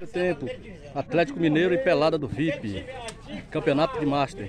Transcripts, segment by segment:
Tempo, Atlético Mineiro e Pelada do VIP, campeonato de Master.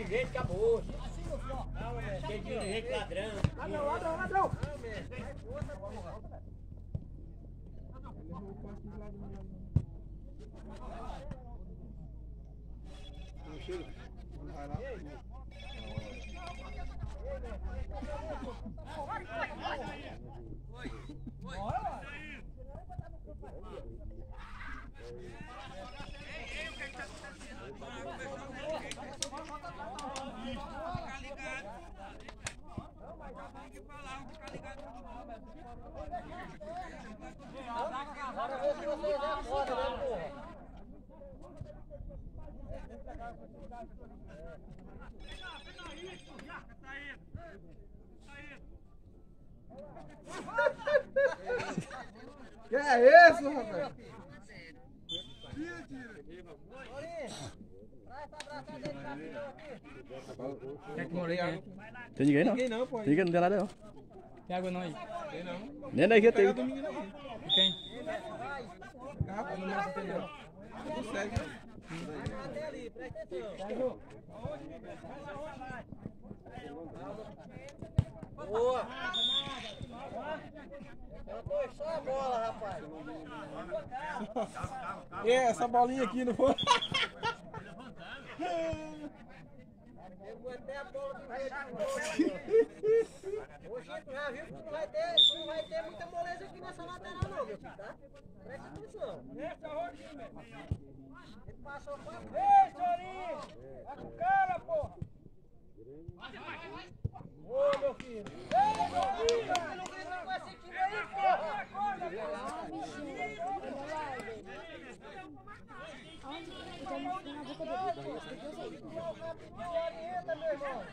Que é isso, rapaz? Quer que morei água? Tem ninguém não? Ninguém não, pô. Ninguém, não tem nada não. Tem água não aí? Tem não. Nem daí que tem. Pega domingo aí. E quem? Garrafa não massa tem não. Tudo segue. Até ali, presta atenção. Boa! Ela puxou a bola, rapaz. E essa bolinha aqui não foi? Pegou até a bola do jeito Hoje tu já viu que tu não vai ter muita moleza aqui nessa lateral não, meu filho, tá? Presta atenção. Ele passou pra frente. Ei, Sorinho! Vai com o cara, porra! Ô, meu filho! Ei, meu filho! Você não grita com esse time aí, porra! Orienta, meu irmão!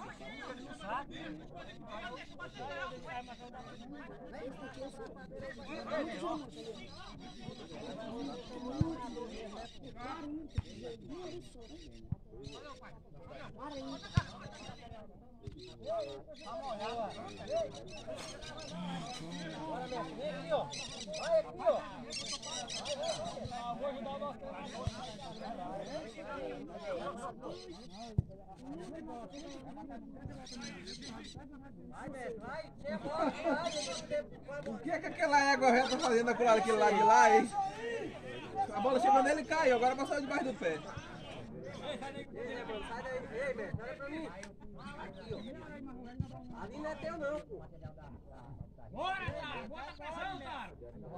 Vai aqui, ó. Vou ajudar o nosso vai, mestre, vai. O que é que aquela égua reta tá fazendo aquele lado de lá, hein? A bola chegou nele e caiu, agora passou debaixo do pé. Ei, sai daí. Ei, mestre, olha pra mim. Aqui, ó. Ali não é teu não, pô. Bora, cara! Bota pressão, cara!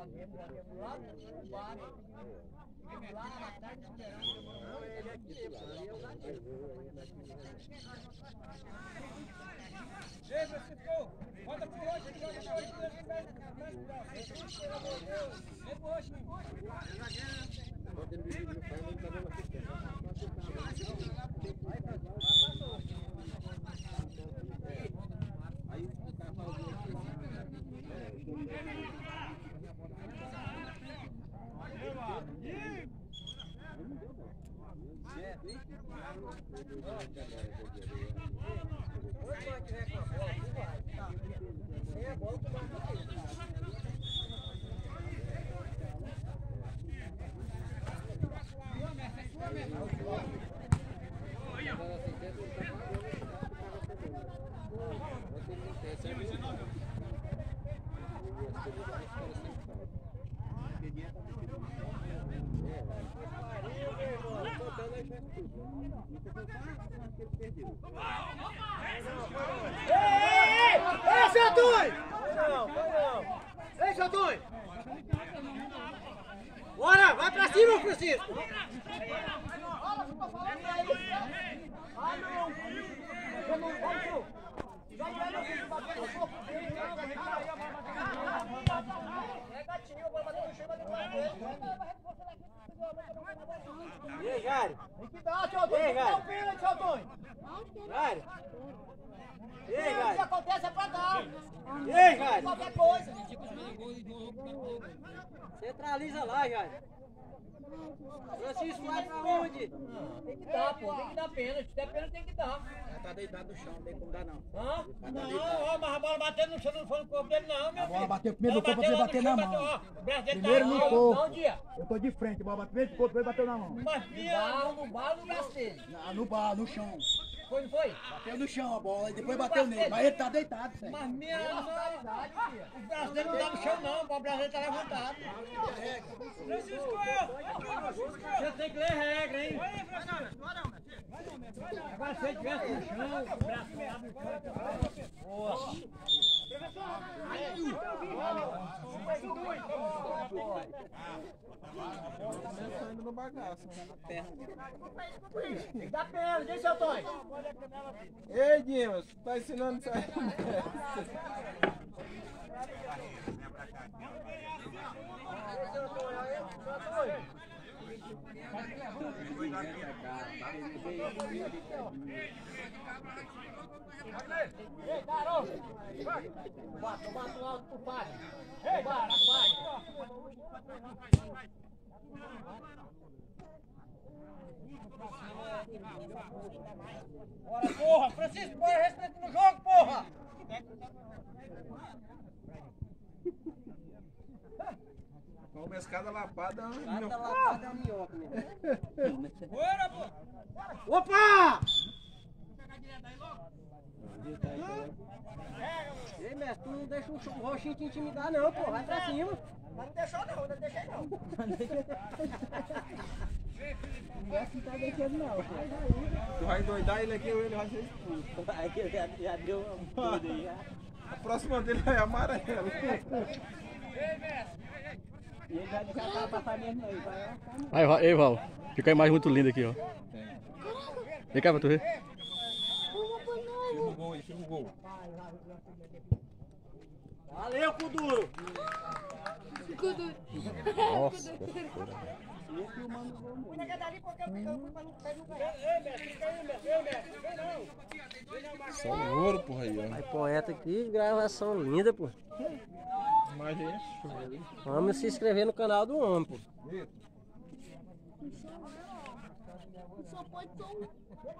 Não, ele aqui, pô. Ali é o zagueiro. Ei, Francisco! Bota pro roxo, joga pro roxo, vem pro roxo, Sem a bola, tu marca aqui. Ei, seu Antônio! Ei, seu Antônio! Bora, vai pra cima, Francisco! E aí, Jário? Tem que dar, seu Antônio! Tem que dar o pênalti, seu Antônio! Jário? E aí, Se Jário? acontece é pra dar! E aí, Jário? Qualquer coisa! Centraliza lá, Jário. Francisco, vai pra onde? Tem que dar, pô. Tem que dar pênalti. Se der pênalti, tem que dar. Tá deitado no chão, não tem como dar não. Hã? Não, ó, mas a bola bateu no chão, não foi no corpo dele, não, meu A bola filho. bateu primeiro no corpo, depois bateu na mão. Ó, o braço dele Primeiro tá no mal, corpo. não, dia. Eu tô de frente, a bola bateu primeiro no corpo, depois bateu na mão. Mas minha... No balo, no braço dele. No bar, no chão. Foi, não foi? Bateu no chão a bola e depois bateu nele. Mas ele tá deitado, sério. Mas minha nossa, o braço dele não tá no chão, não. O braço dele tá levantado. Francisco! Você tem que ler regra, hein? Agora se ele tivesse no chão, o braço não abre no chão. Boa. Tá saindo no bagaço, né? Tem que dar pênalti, hein, seu Tonho? Ei, Dimas, tá ensinando isso aí? Ei, garoto! Bata alto pro pai. Ei, para, bora, porra! Francisco, bora, respeito no jogo, porra! Uma escada lapada. Cada lapada é uma minhoca mesmo. Bora, pô! Opa! Ei, mestre, tu não deixa o roxinho te intimidar não, pô. Vai pra cima. Mas não deixou não, não deixei não. Tu vai endoidar ele aqui ou ele vai ser expulso. Já deu uma doida aí. A próxima dele é amarelo. E ele vai deixar pra passar mesmo aí. Aí, Val. Fica a imagem muito linda aqui, ó. Vem cá pra tu ver. Tira o gol aí, tira o gol. Valeu, Kuduro! Nossa. Cuida que é dali porque eu fui pra não ganhar. Ei, mestre, fica aí, mestre. Ei, mestre, vem não. Só ouro, porra aí, ó. Aí, poeta aqui, gravação linda, pô. Imagem é show. Vamos se inscrever no canal do homem, pô. Só pode só um.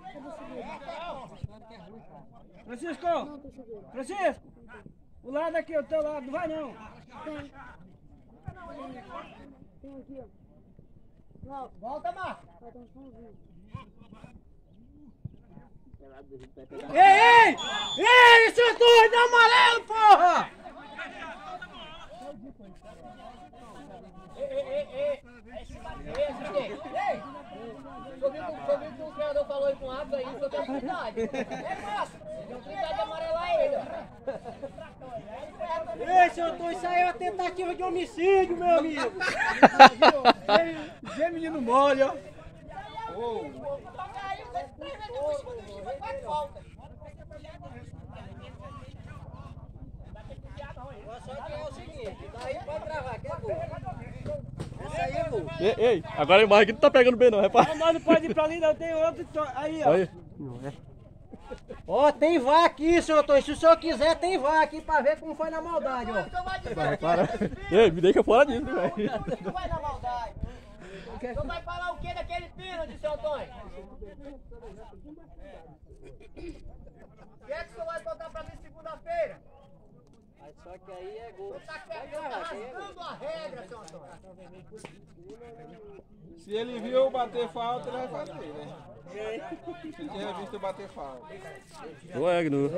Francisco! Francisco! O lado aqui, o teu lado, não vai não. Tem. Tem aqui, ó. Não, Volta, Marcos. vai dar um somzinho. Ei, ei! Ei, seu doido amarelo, porra! Ei! Ouviu que o treinador falou aí com o árbitro aí, que eu tenho autoridade. É fácil, tem autoridade de amarelar ele, ó. Ei, seu Antônio, isso aí é uma tentativa de homicídio, meu amigo. Vem, menino mole, ó. Aí, você três vezes eu fui em cima do time, vai de volta. Só que é o seguinte, daí pode gravar, que é gol. Essa aí é gol. Ei, agora a imagem aqui não tá pegando bem não, repara. Mas não pode ir pra ali, não, tem outro. Aí, ó. Olha. Ó, tem vá aqui, seu Antônio. Se o senhor quiser, tem vá aqui pra ver como foi na maldade, ó. Então vai dizer Para. Ei, me deixa fora disso, velho. que vai na maldade. Então vai falar o que daquele pênalti, seu Antônio? O que é que o senhor vai botar pra mim segunda-feira? Só que aí é gol. Tá rasgando a regra, seu Antônio. Se ele viu bater falta, ele vai fazer, né? Se ele tinha visto bater falta. Ô, Egno.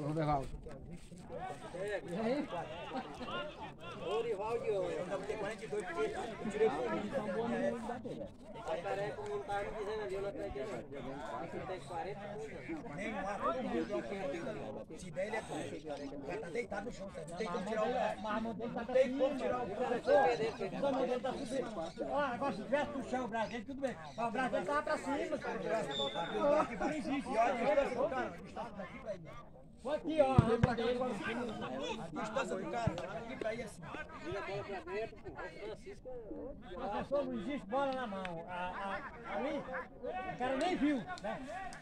Orival de ouro. Eu tava ter 42 porque eu tirei por mim. Aí parece que o menino tava me dizendo ali, eu não acredito não. Esse tem 40 anos. Nem um ar, todo mundo. Se der, ele é bom. O cara tá deitado no chão, não tem como tirar o pé. Não tem como tirar o pé. Ó, agora se tivesse no chão o Brasil, tudo bem. Mas o Brasil tava pra cima, cara. Não existe. E olha a distância do cara. A distância daqui pra ele. Foi aqui, ó. A distância do cara, aqui pra ir assim. Vira a bola pra dentro, pô. Francisco. Professor, não existe bola na mão. Ali, o cara nem viu, né?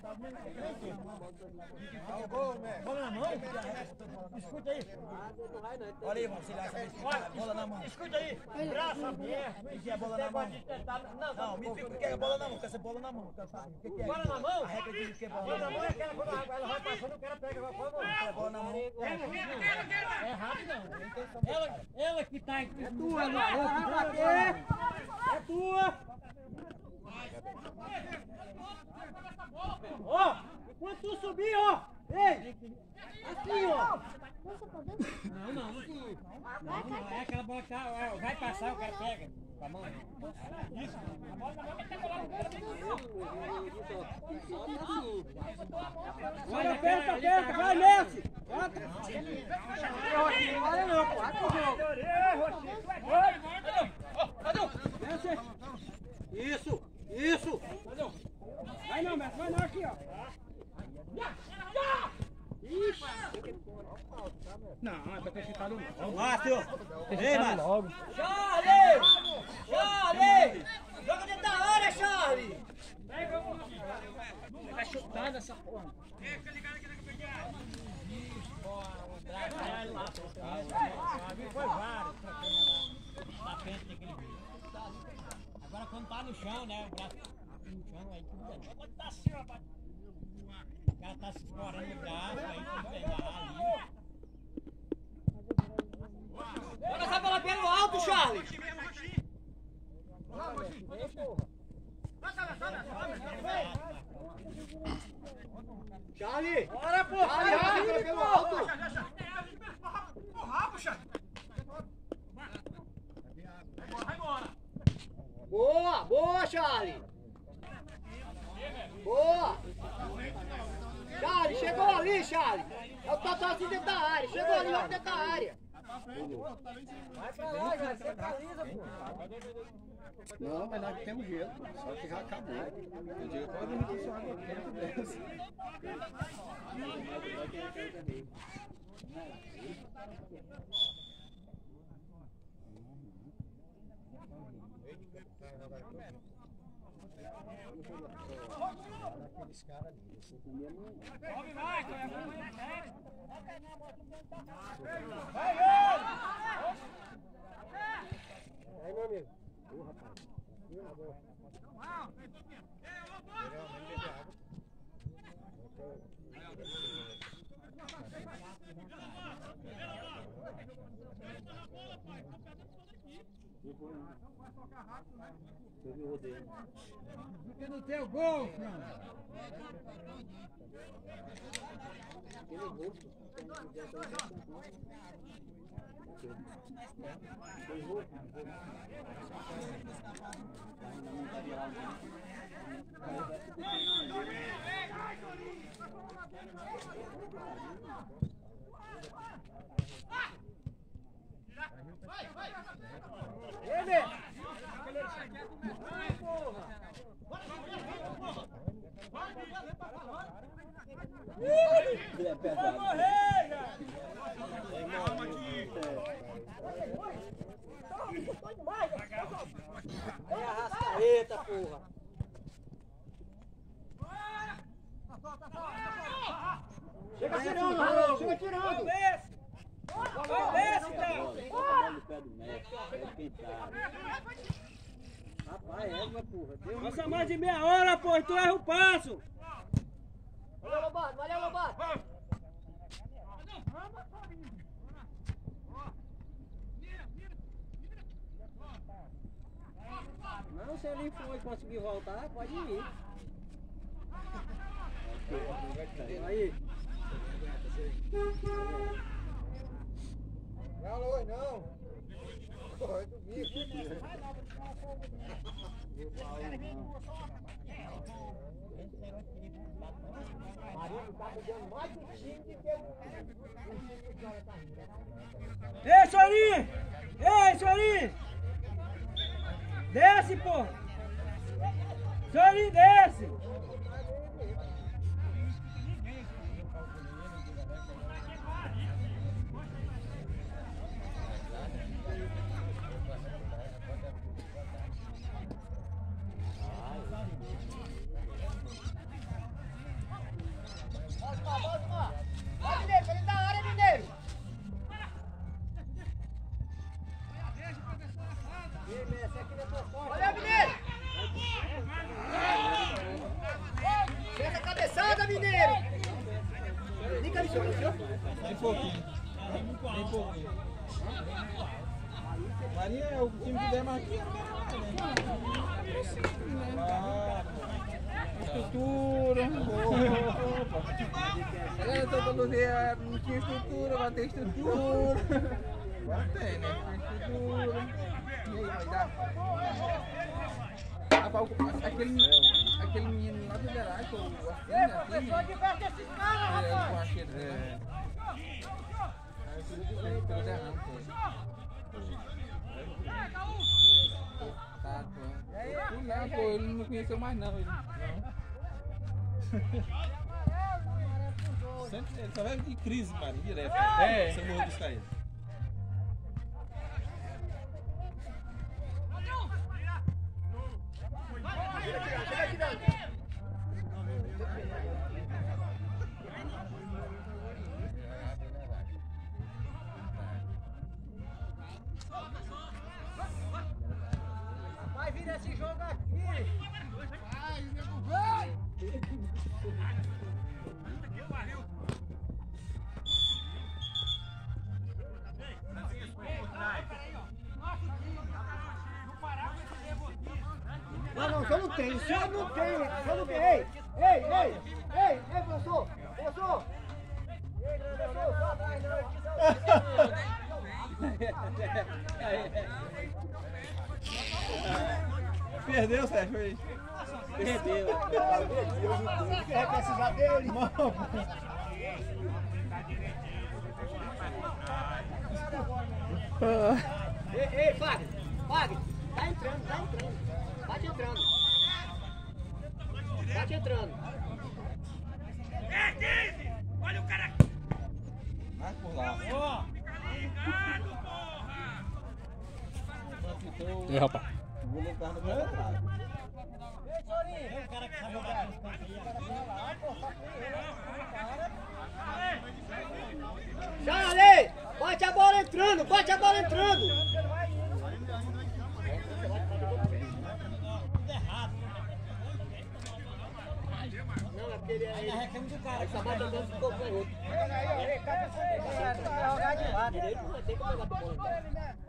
Bola na mão? Escuta aí. Não vai não. Olha aí, você lá, sabe bola na mão. Escuta aí. Braço aberto. O que é bola na mão? Não, me explica o que é bola na mão, quer ser bola na mão. O que é? Bola na mão? A regra diz que é Bola bola na na mão mão. é aquela quando ela vai passando, o cara pega. É bola na mão. É rápido não. Ela que tá aqui. É tua, É tua. Ó, quando tu subir, ó. Ei, aqui, ó. Nossa, tá dentro? Não, é aquela bola que tá, vai passar, o cara pega com a mão. Isso. A bola na mão vai ter colado. Vai, aperta, vai, Messi. Olha não, pô, aqui o jogo. Isso. Vai não, Messi, vai não, aqui, ó. Não, é pra ter chutado não. Márcio! Ei, Márcio! Charlie! Joga dentro da área, Charlie! Vai chutar nessa porra. Foi vários. Agora quando tá no chão, né? O braço no chão, aí tudo bem. Quando tá assim, ó. O cara tá se escorando no braço, aí tem que pegar ali. Joga essa bola pelo alto, Charlie! Charlie! Bora, pô! Charlie, pelo alto! Boa, Charlie! Boa! Charlie, chegou ali, Charlie! É o totalzinho dentro da área, chegou ali, ó, dentro da área! Vai pra lá, já, você paralisa, pô! Não, mas nós temos gelo, só que já acabou. O dia pode vir com sua água quente dessa. Aí, meu amigo. Fica no teu gol, Fran. Vai morrer, já! É a rascaeta, porra! Chega tirando, chega tirando! Desce, Rapaz, égua, porra. Passa mais de meia hora, pô, tu erra o passo! Valeu, Lobato, valeu, Lobato! Não, se ele for e conseguir voltar, pode ir. Aí. Não, hoje não. Corre do bicho. Ei, Sorinho! Ei, Sorinho! Desce, pô! Sorinho, desce! Bem pouquinho. Bem pouquinho. Marinha é o time que der mais aqui, estrutura. Todo dia não tinha estrutura, agora tem estrutura. Agora tem, né? Tem estrutura. E aí, vai dar? Aquele menino lá do Gerais, o Professor, diverte esses caras, rapaz! Não, pô, ele não conheceu mais não. Ele só vai de crise, mano, direto. Seu morro dos caídos. Vai vir esse jogo aqui! Vai, nego, vai! Não, o senhor não tem, o senhor não tem, o senhor não tem. Ei, professor, professor. Ei, professor, só atrás não. Perdeu, Sérgio, aí. Perdeu. Quer precisar dele? Ei, Fagner, tá entrando. Bate entrando. É 15! Olha o cara! Vai por lá. Ligado, porra! E rapaz? O goleiro tava no pé da trave. Ei, Sorinho! O cara que sabe jogar esse canto aí, o cara vai lá, pô, só que Charlie! Bate a bola entrando! Não, é porque ele é reclame do cara. Aí só bate andando ficou com o outro. Vai jogar de lado. Direito não tem como jogar pro bola.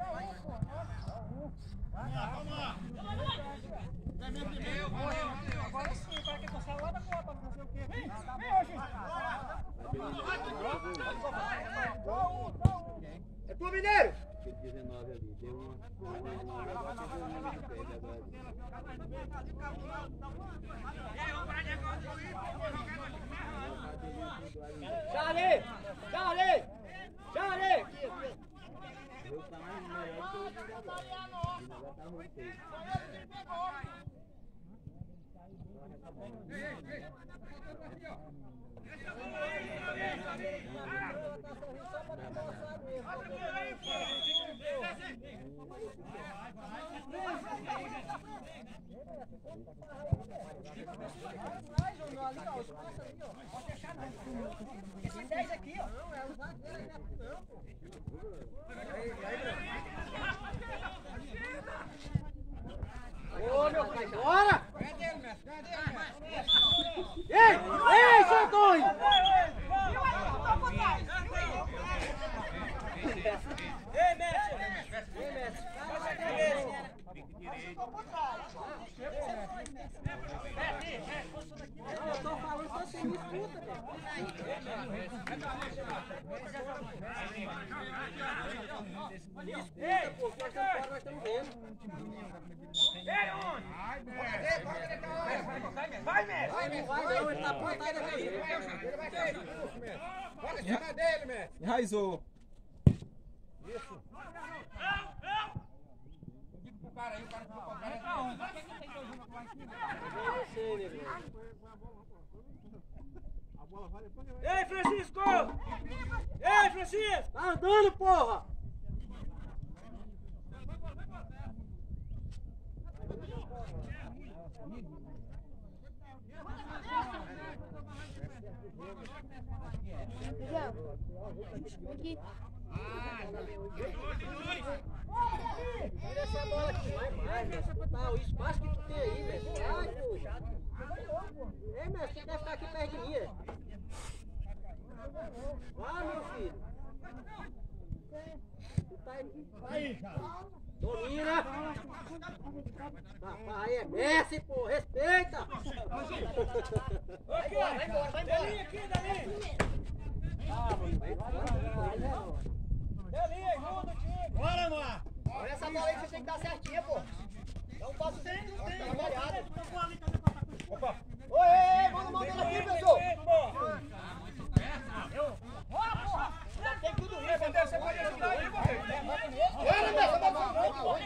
Agora sim, o cara quer passar lá da Copa, não sei o quê. Vem, hoje! É tu, Mineiro! 19 ali, deu uma. Charlie! Esse 10 aqui, ó. Não, é usar dele, né? Não, pô. Ô, meu pai, bora! Ei, seu Tonho! Ei, Messi! Eu tô falando que você me escuta, Escuta, pô, que nós estamos fora, nós estamos vendo. Ei, onde? Vai, Messi! Vai, não, ele tá apontado aqui. Ele vai cair expulso, Messi. Bora em cima dele, Messi. Enraizou. Ei, Francisco! Ei, Francisco! tá andando, porra! Aqui. Tira essa bola aqui, vai mais, Messi. Tá, o espaço que tu tem aí, Messi. Vai, pô. Ei, Messi, você deve ficar aqui perto de mim, é? Vai, meu filho. Domina. Aí é Messi, pô. Respeita. Vai embora, vai embora, vai embora. Delinha aqui, Delinha. Delinha, ajuda o time. Bora, Mar. Olha essa bola aí que você tem que dar certinha, pô. Dá um passo sem, trabalhado. Opa. Oi, manda mão dele aqui, pessoal. Tem tudo isso. Você pode ajudar aí, pô. Olha, Messi, vai embora.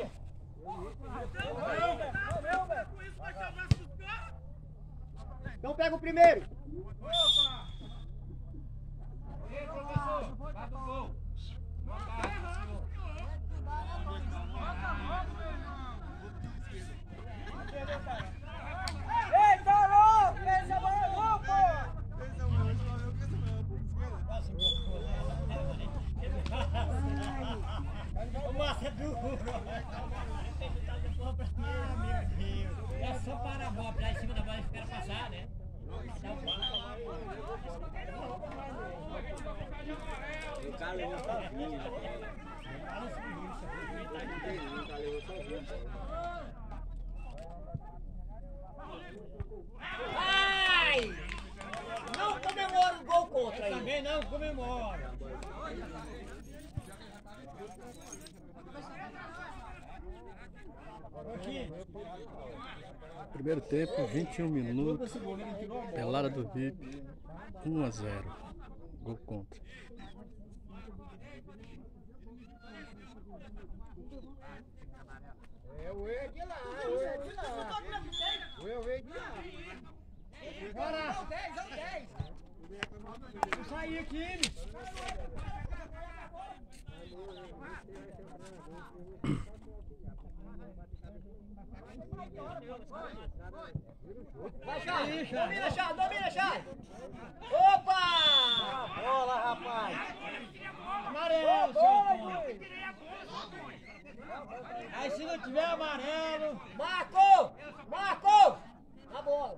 Então pega o primeiro. Ei, Carol! Essa bola não, pô! Nossa, é duro! É só parar a bola, lá em cima da bola e esperar passar, né? O cara levou sozinho. Ai! Não comemora o gol contra aí. Também não comemora. Primeiro tempo, 21 minutos. Pelada do VIP, 1-0. Gol contra. É o E de lá, é o E de lá. O E de lá. Bora! 10. Vou sair aqui, Vai, Charles! Domina, Charles! Opa! bola, rapaz! Amarelo, seu. Aí se não tiver amarelo... Marco! Na bola!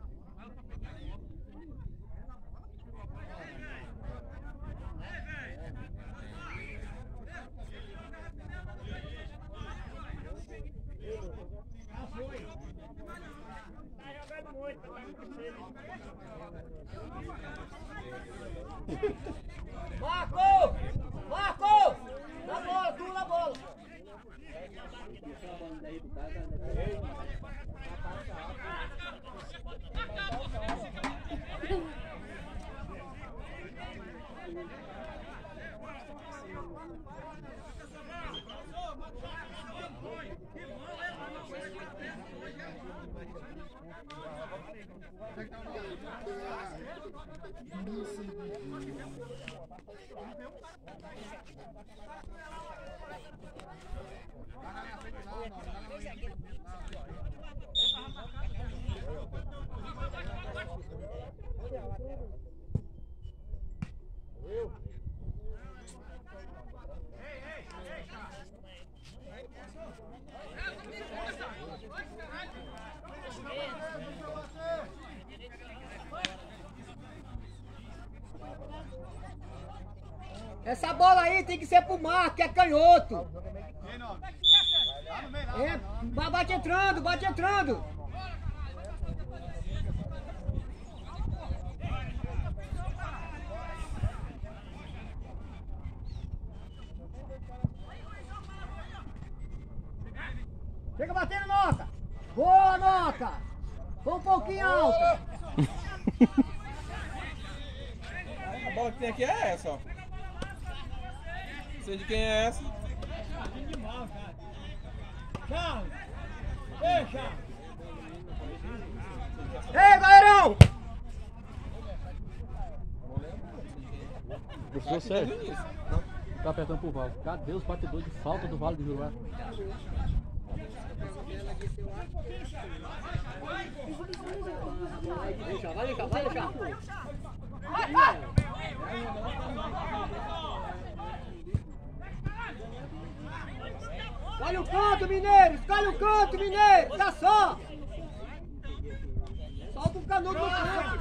Marco! Na bola, tu na bola! Essa bola aí tem que ser pro Marco, que é canhoto. É, bate entrando. Chega batendo, Nota. Boa, Nota. Foi um pouquinho alta. A bola que tem aqui é essa, ó. Não sei de quem é essa. Charles! Ei, Charles! Ei, goleirão! Professor Sérgio, tá apertando pro Val. Cadê os batedores de falta do Vale do Rio Lá? Vai deixar. Escolhe o canto, Mineiro! Tá só! Solta o canudo no canto!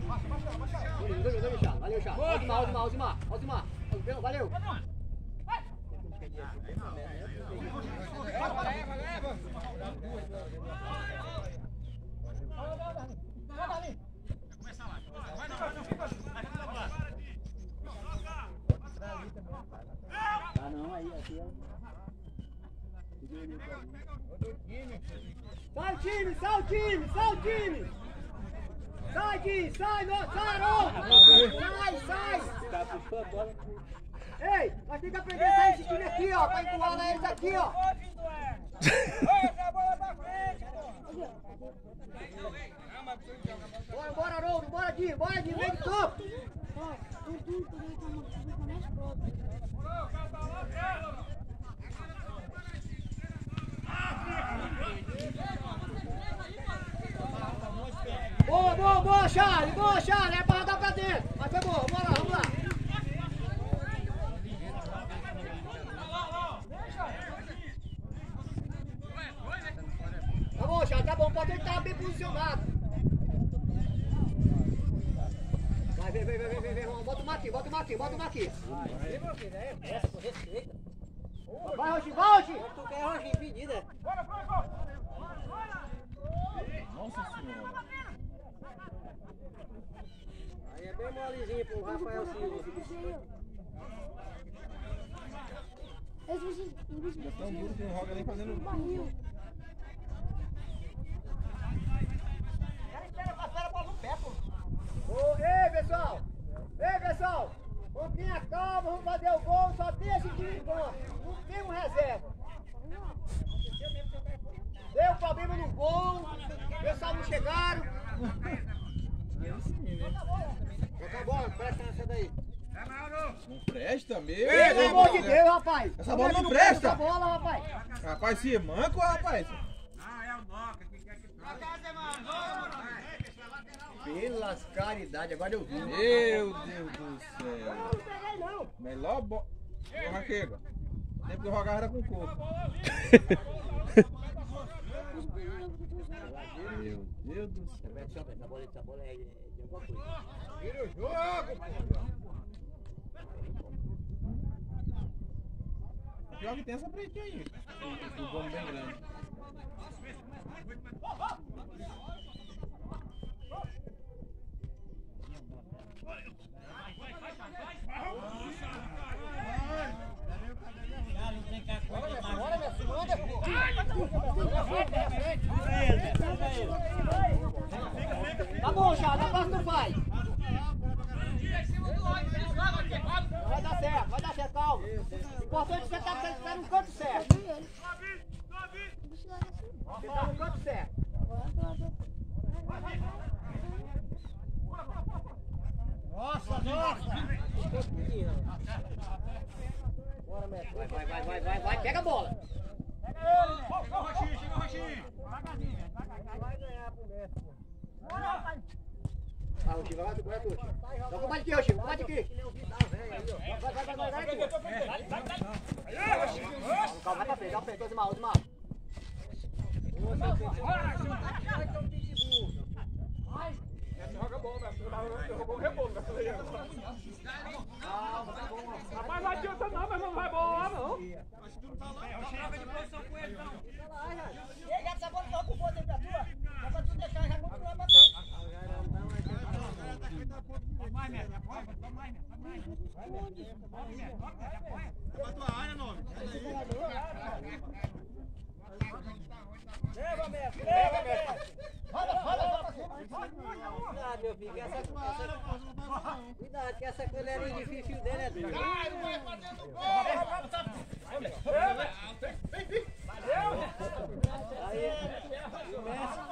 Valeu, Chá! Alzimar! Valeu! Ah, não, aí, aqui é. Sai o time, sai o time, sai o time! Sai, Gui, sai, sai, sai! Tá puxando a bola. Ei, nós temos que aprender a sair esse time aqui, ó, pra empurrar eles aqui, ó. Bora, bora, Haroldo, bora, Gui, vem de campo! Boa, Charlie, é pra rodar pra dentro. Mas foi boa, vamos lá. Tá bom, Charlie, tá bom, pode estar bem posicionado. Vai, vem, bota o Marquinhos. Vai, Vai, Roxinho! tu quer Roxinho, pedida. Nossa senhora. Aí é bem molezinho pro Rafael Silva. É tão duro que não roga nem fazendo. Espera a bola no pé, pô. Ei, pessoal! Vamos ter calma, vamos fazer o gol, só tem esse time em campo. Não temos reserva. Deu problema no gol, o pessoal não chegaram. Toca a bola, presta nessa daí. Não presta mesmo. Pelo amor de Deus, rapaz. Essa bola não presta. Essa bola, rapaz. Rapaz, se manco, rapaz. Pelas caridades, agora eu vi. Meu Deus do céu. Melhor bola. Porra, chega. Tempo que eu jogava era com coco. Meu Deus do céu. Essa bola é de alguma coisa. Vira o jogo, Pior que tem essa pretinha aí. O gol bem grande. Tá bom, Charles, agora tu vai. Vai dar certo, calma. O importante é que você tá no canto certo. Você tá no canto certo. Nossa! Bora, mestre. Vai, pega a bola. Chega o Roxinho. Vai ganhar pro mestre. Ah, Roxinho, vai tu. Dá um combate aqui, Roxinho, combate aqui. Vai. Calma, vai pra frente, dá pra frente, outro mal. Joga bom, velho. Jogou um rebolo, velho. Rapaz, não adianta não, mas não vai bola lá, não. Troca de posição com ele, não. Ei, já essa bola não com força aí pra tua. Dá pra tu deixar, já continuar batendo. Vai mais, mestre. Apoia, vai mais, mestre. Vai mais. Apoia. Pra tua área, nome. Leva, mestre. Cuidado, meu filho, cuidado, que essa colherinha de fio dele é dura. Vai, não vai fazer do gol. Aí, começa.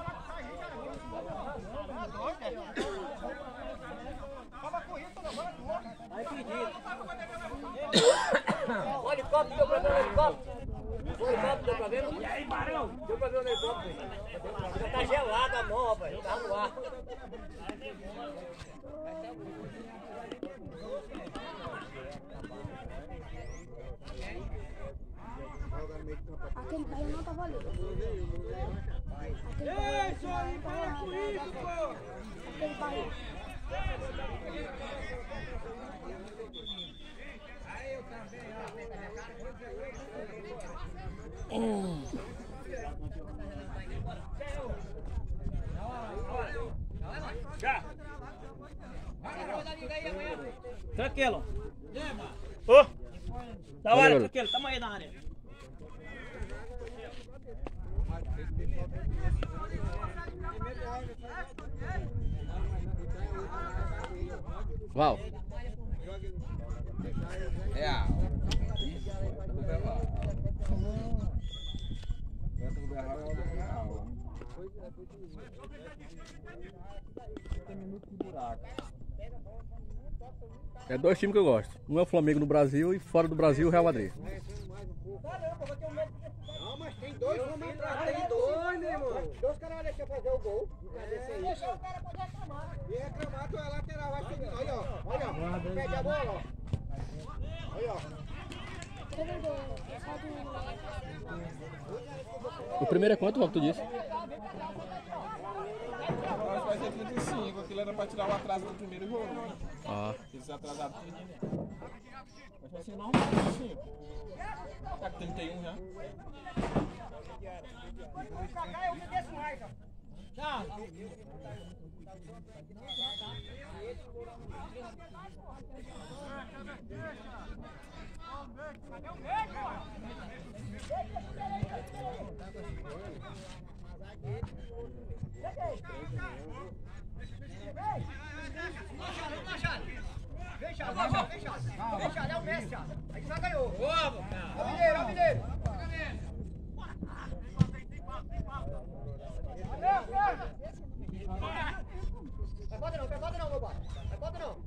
Aí pedido. Olha o copo do meu problema. Tranquilo. Ô! Da hora, Valeu. tranquilo. Tamo aí na área. Val. É dois times que eu gosto. Um é o Flamengo no Brasil e fora do Brasil o Real Madrid. Não, mas tem dois, vamos entrar. Tem dois, meu irmão. Dois caras deixam fazer o gol. Deixou o cara poder reclamar. E reclamar, tu é lateral, vai subir. Olha, ó. Olha, ó. Pede a bola, ó. Olha, ó. O primeiro é quanto, Rock, tu disse? Acho que vai ser 35, aquilo era pra tirar o atraso do primeiro jogo. Ah. Eles atrasaram tudo. Mas vai ser normal, 35. Tá com 31 já. Vem, é o Messi, ó. Aí já ganhou. Ó, o Mineiro. Vai não, meu pai. Vai não.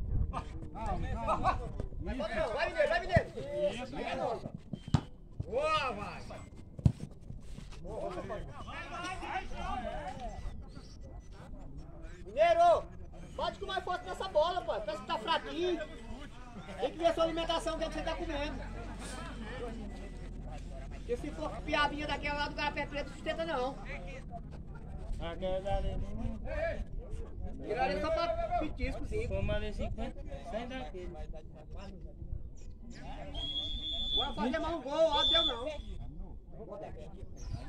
Vai, Mineiro. Aí é nossa. Boa, vai. Mineiro, pode com mais forte nessa bola, pai. Parece que tá fraquinho. Tem que ver a sua alimentação, o que você tá comendo. Porque se for piabinha daquela lá do Garapé Preto, não sustenta não. Tiraria só pra pitisco, sim. Comandei 50, sai daqui. Agora fazer mais um gol, ó, deu não.